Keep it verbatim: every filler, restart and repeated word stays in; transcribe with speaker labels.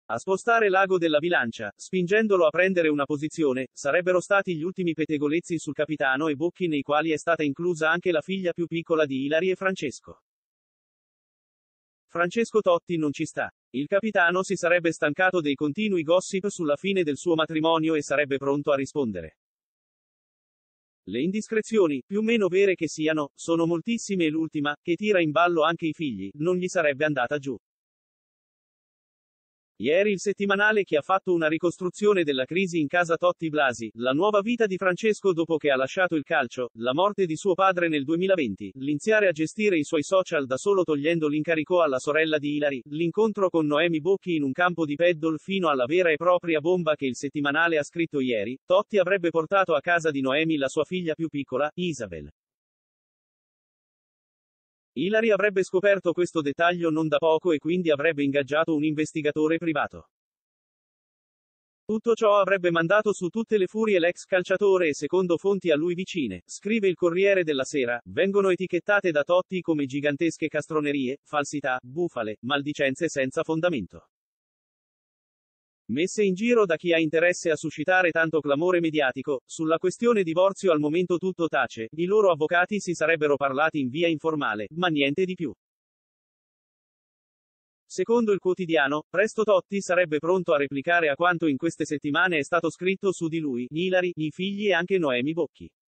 Speaker 1: A spostare l'ago della bilancia, spingendolo a prendere una posizione, sarebbero stati gli ultimi pettegolezzi sul capitano e Bocchi, nei quali è stata inclusa anche la figlia più piccola di Ilari e Francesco. Francesco Totti non ci sta. Il capitano si sarebbe stancato dei continui gossip sulla fine del suo matrimonio e sarebbe pronto a rispondere. Le indiscrezioni, più o meno vere che siano, sono moltissime e l'ultima, che tira in ballo anche i figli, non gli sarebbe andata giù. Ieri il settimanale che ha fatto una ricostruzione della crisi in casa Totti Blasi, la nuova vita di Francesco dopo che ha lasciato il calcio, la morte di suo padre nel duemilaventi, l'iniziare a gestire i suoi social da solo togliendo l'incarico alla sorella di Ilari, l'incontro con Noemi Bocchi in un campo di paddle fino alla vera e propria bomba che il settimanale ha scritto ieri, Totti avrebbe portato a casa di Noemi la sua figlia più piccola, Isabel. Ilari avrebbe scoperto questo dettaglio non da poco e quindi avrebbe ingaggiato un investigatore privato. Tutto ciò avrebbe mandato su tutte le furie l'ex calciatore e secondo fonti a lui vicine, scrive il Corriere della Sera, vengono etichettate da Totti come gigantesche castronerie, falsità, bufale, maldicenze senza fondamento. Messe in giro da chi ha interesse a suscitare tanto clamore mediatico, sulla questione divorzio al momento tutto tace, i loro avvocati si sarebbero parlati in via informale, ma niente di più. Secondo il quotidiano, presto Totti sarebbe pronto a replicare a quanto in queste settimane è stato scritto su di lui, Ilari, i figli e anche Noemi Bocchi.